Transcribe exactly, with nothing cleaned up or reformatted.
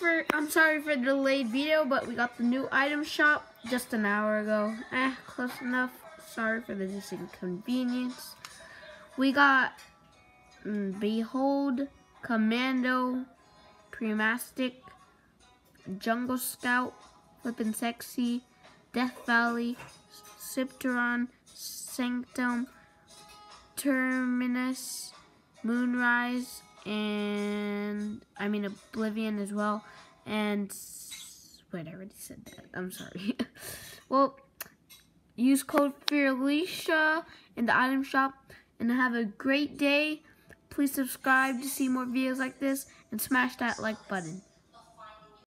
for I'm sorry for the delayed video, but we got the new item shop just an hour ago. Eh, close enough. Sorry for the inconvenience. We got mm, Behold, Commando, Premastic, Jungle Scout, Flippin' Sexy, Death Valley, Sipteron, Sanctum, Terminus, Moonrise, and I mean Oblivion as well. And wait, I already said that. I'm sorry. Well, use code Fearlicia in the item shop and have a great day. Please subscribe to see more videos like this and smash that like button.